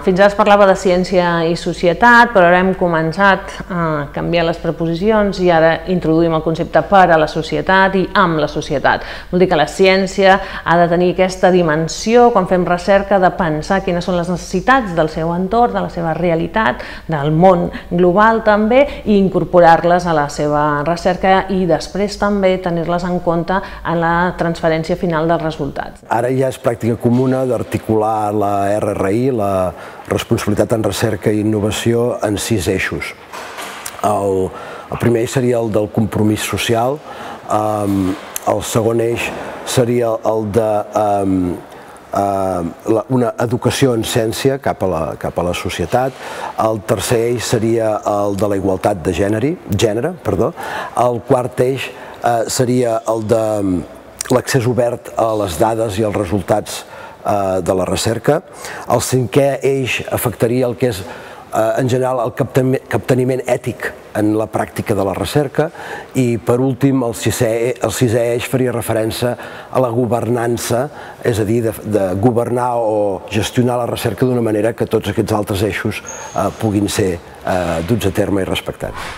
Fins ara es parlava de ciència i societat, però ara hem començat a canviar les preposicions i ara introduïm el concepte per a la societat i amb la societat. Vol dir que la ciència ha de tenir aquesta dimensió, quan fem recerca, de pensar quines són les necessitats del seu entorn, de la seva realitat, del món global també, i incorporar-les a la seva recerca i després també tenir-les en compte en la transferència final dels resultats. Ara ja és pràctica comuna d'articular la RRI, la responsabilitat en recerca i innovació, en 6 eixos. El primer eix seria el del compromís social, el segon eix seria el de una educació en ciència cap a la societat, el tercer eix seria el de la igualtat de gènere, el quart eix seria el de l'accés obert a les dades i als resultats de la recerca. El cinquè eix afectaria el que és, en general, el capteniment ètic en la pràctica de la recerca i, per últim, el sisè eix faria referència a la governança, és a dir, de governar o gestionar la recerca d'una manera que tots aquests altres eixos puguin ser duts a terme i respectats.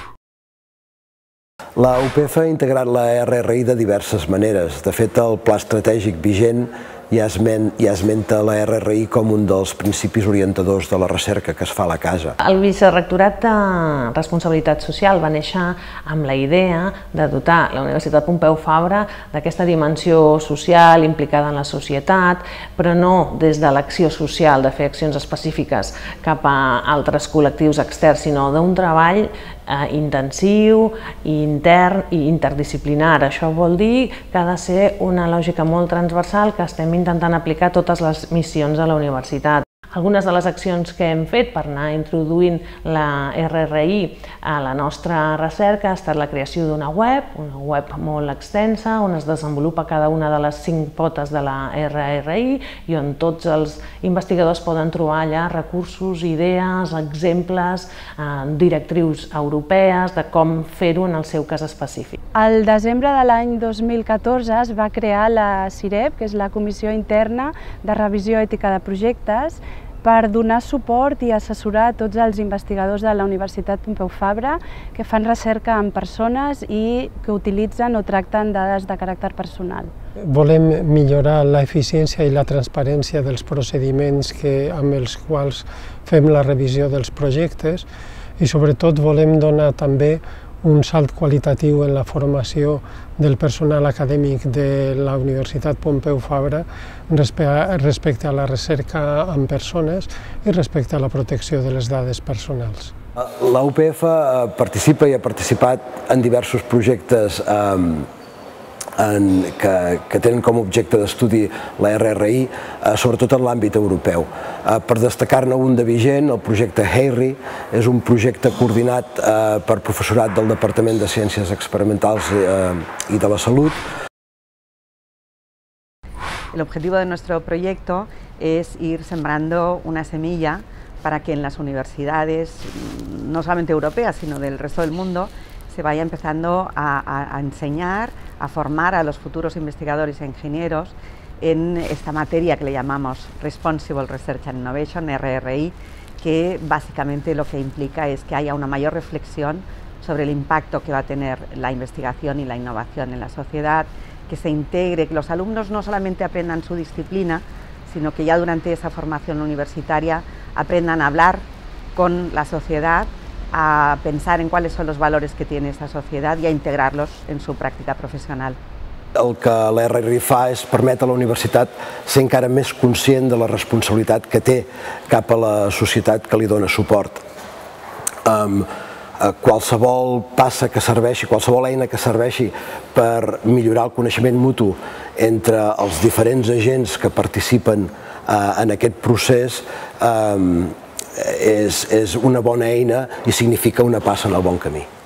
La UPF ha integrat la RRI de diverses maneres. De fet, el pla estratègic vigent ja esmenta la RRI com un dels principis orientadors de la recerca que es fa a la casa. El Vicerrectorat de Responsabilitat Social va néixer amb la idea de dotar la Universitat Pompeu Fabra d'aquesta dimensió social implicada en la societat, però no des de l'acció social, de fer accions específiques cap a altres col·lectius externs, sinó d'un treball intensiu, intern i interdisciplinar. Això vol dir que ha de ser una lògica molt transversal que estem intentant aplicar a totes les missions de la universitat. Algunes de les accions que hem fet per anar introduint la RRI a la nostra recerca ha estat la creació d'una web molt extensa, on es desenvolupa cada una de les 5 potes de la RRI i on tots els investigadors poden trobar allà recursos, idees, exemples, directrius europees de com fer-ho en el seu cas específic. Al desembre de l'any 2014 es va crear la CIREP, que és la Comissió Interna de Revisió Ètica de Projectes, per donar suport i assessorar tots els investigadors de la Universitat Pompeu Fabra que fan recerca amb persones i que utilitzen o tracten dades de caràcter personal. Volem millorar l'eficiència i la transparència dels procediments amb els quals fem la revisió dels projectes i sobretot volem donar també un salt qualitatiu en la formació del personal acadèmic de la Universitat Pompeu Fabra respecte a la recerca amb persones i respecte a la protecció de les dades personals. La UPF participa i ha participat en diversos projectes que tenen com a objecte d'estudi la RRI, sobretot en l'àmbit europeu. Per destacar-ne un de vigent, el projecte HEIRI és un projecte coordinat per professorat del Departament de Ciències Experimentals y de la Salud. El objetivo de nuestro proyecto es ir sembrando una semilla para que en las universidades, no solamente europeas, sino del resto del mundo, se vaya empezando a enseñar, a formar a los futuros investigadores e ingenieros en esta materia que le llamamos Responsible Research and Innovation, RRI, que básicamente lo que implica es que haya una mayor reflexión sobre el impacto que va a tener la investigación y la innovación en la sociedad, que se integre, que los alumnos no solamente aprendan su disciplina, sino que ya durante esa formación universitaria aprendan a hablar con la sociedad, a pensar en cuáles son los valores que tiene esa sociedad y a integrarlos en su práctica profesional. El que la RRI fa és permetre a la universitat ser encara més conscient de la responsabilitat que té cap a la societat que li dona suport. Qualsevol passa que serveixi, qualsevol eina que serveixi per millorar el coneixement mutu entre els diferents agents que participen en aquest procés és una bona eina i significa una passa en el bon camí.